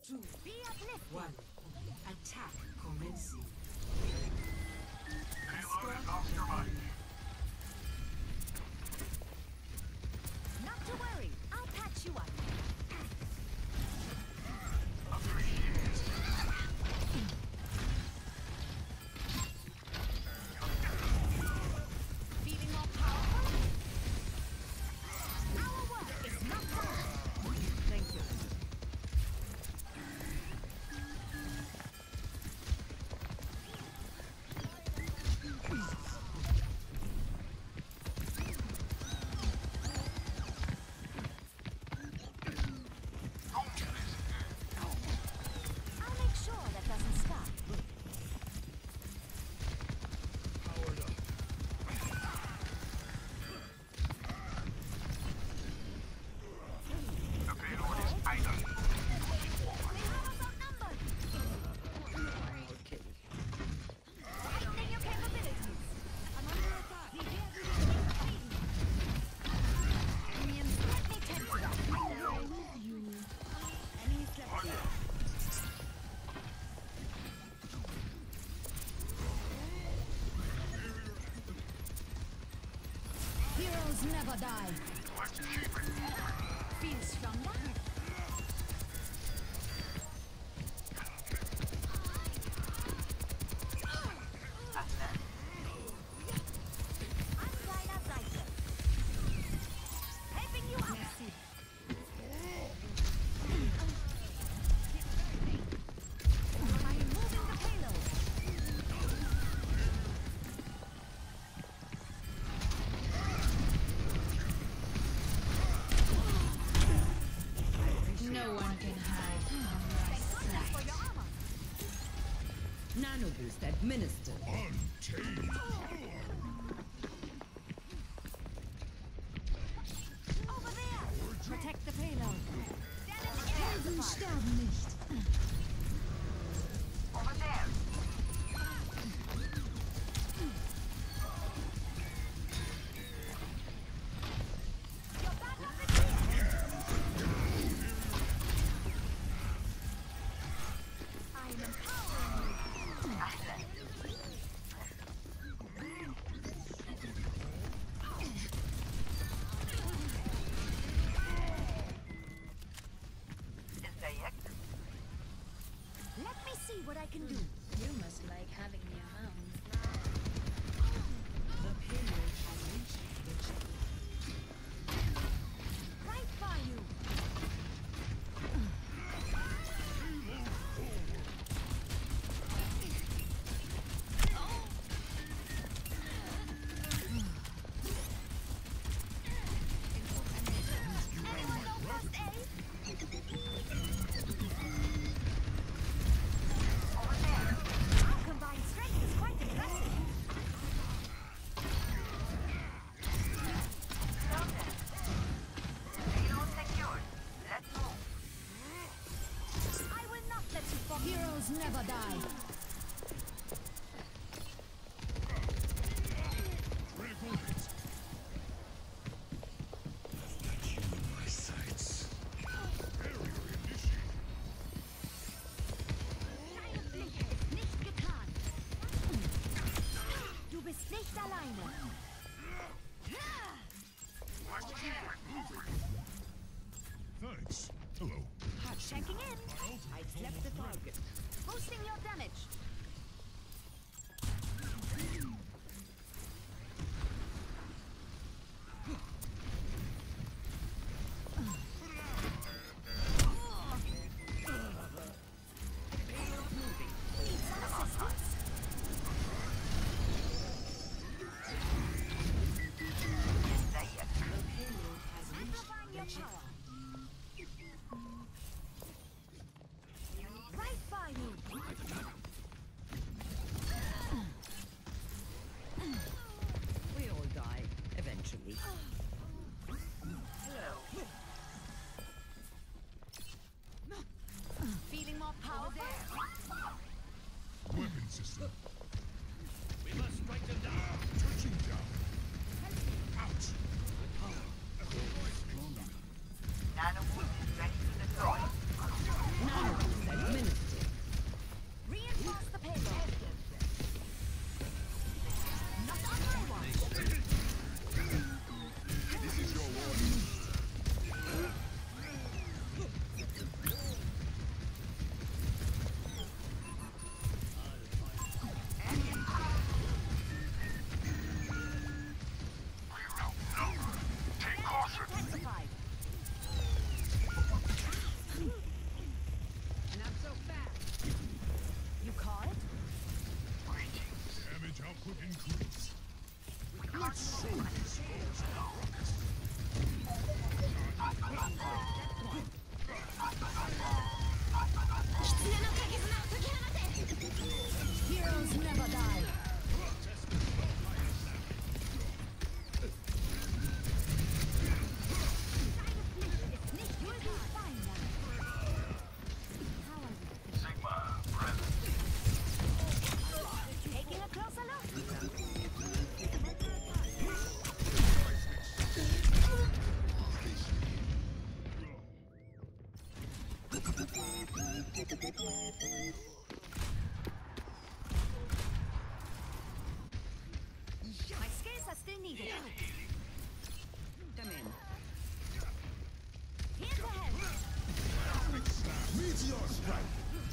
2, Be uplifted. 1. Attack commencing. Payload is off your mic. Not to worry. I'll patch you up. Feeling more powerful? Our work is not done. Thank you. I'll make sure that doesn't stop. Powered up. The payload is idle. They have us outnumbered. Okay. Tightening your capabilities. I'm under attack. Minions, let me tend to that. I with you. Enemies left here. Heroes never die. Let's keep it moving. Feel stronger? I'm Dinah Zeiser. Helping you up. Merci. I'm moving the payload. No one can hide from Thank my goodness for sight. your armor. Nano boost administered. Over there. Protect the payload. Damage Helden intensified. sterben nicht. Over there. Your backup is here. I'm empowering you. Let me see what I can do. You must like having me around. The payload has reached the checkpoint. Right by you. Anyone know first aid? Over there. Our combined strength is quite impressive. I will not let you fall. Heroes never die. Critical hit. Got you in my sights. Barrier initiated. Deine Pflicht ist nicht getan. Du bist nicht alleine. Let's keep it moving. Thanks. Hello. Checking in. I slept the target. Boosting your damage. Need some assistance? The payload has reached Amplifying the your checkpoint. power. Right by you. We all die eventually. Feeling more powerful? Weapon system. We must strike them down. Touching down. Out. Nano is ready to deploy. Nano boost My skills are still needed. Come in. Here to help. Meteor strike!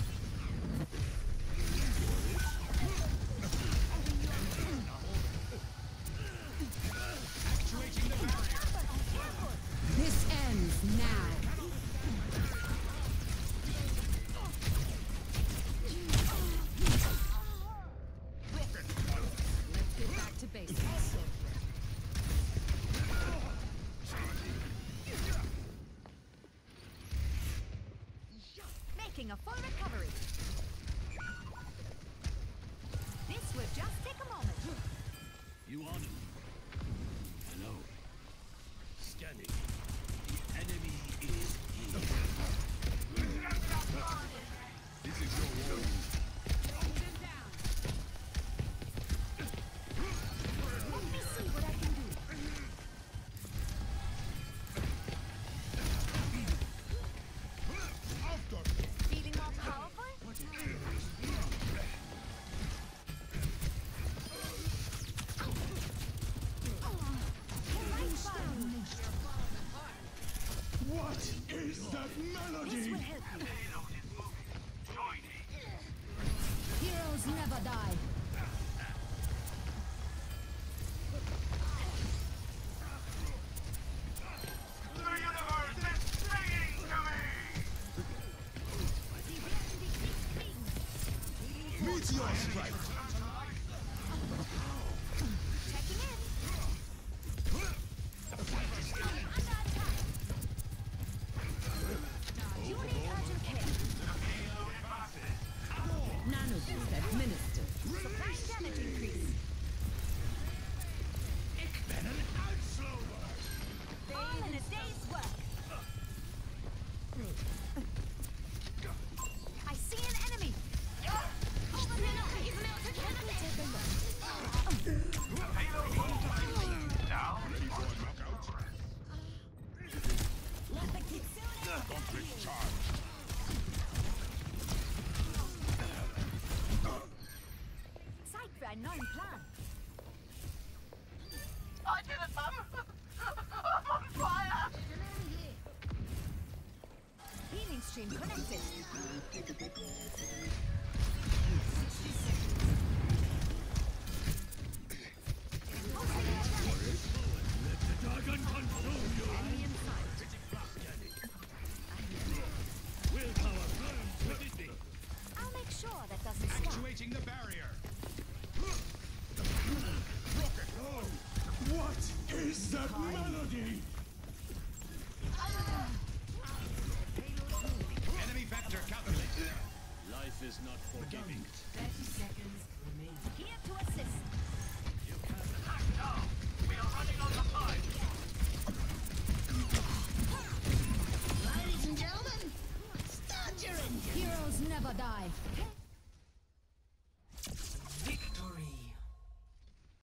This ends now. Let's get back to basics. Making a full recovery. This will just take a moment. You on it? Hello. Scanning. The enemy is here. This is your warning. Let me see what I can do. Feeling more powerful? What is that This melody? will help you. Heroes never die. Meteor strike! Checking in. You need urgent care. Nanoboost administered. Supply damage increase. All in a day's work. I see an enemy. Over there. Let me take a look. Let the kitsune Charge! Zeit für einen neuen Plan. Healing stream connected.